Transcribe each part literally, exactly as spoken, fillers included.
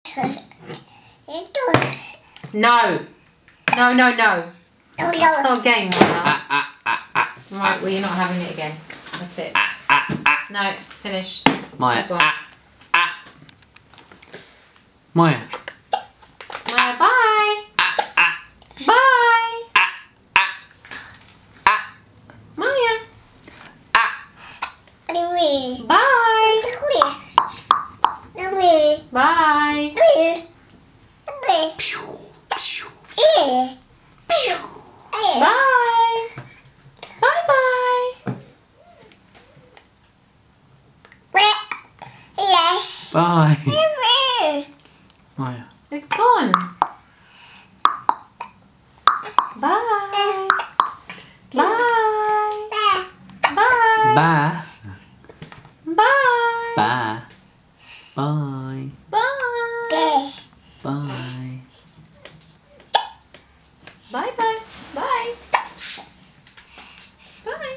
No. No, no, no. That's not a game, Maya. Ah, ah, ah, ah, Right, well, you're not having it again. That's it. ah, ah, ah. No, finish. Maya. Go on. Ah, ah. Maya. Maya, bye. Ah, ah, Bye. ah, ah, ah, Maya. ah. Bye. Bye. Pew, pew. Bye. Bye bye. Bye. Maya. It's gone. Bye. Bye. Bye. Bye. Bye. Bye. Bye. Bye. Bye. Bye bye. Bye. Bye.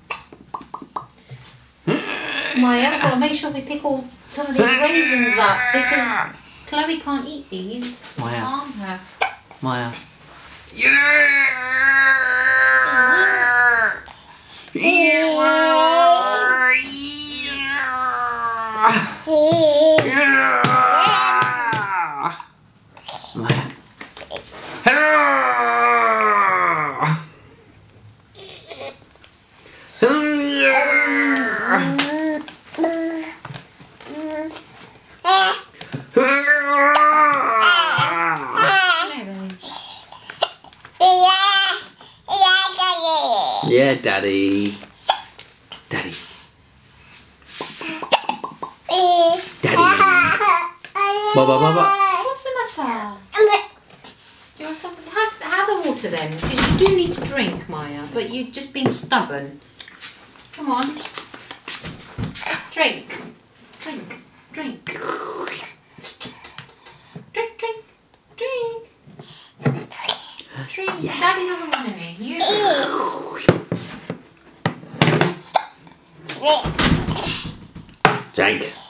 Maya, I've got to make sure we pick all some of these raisins up because Chloe can't eat these. Maya. Harm her. Maya. Maya. Yeah, Daddy. Daddy. Daddy. Ba ba ba ba. What's the matter? Do you want some? Have, have the water then, because you do need to drink, Maya, but you've just been stubborn. Come on. Drink. Drink. Drink. Drink, drink, drink. Drink. Yeah. Daddy doesn't want any. You Drink.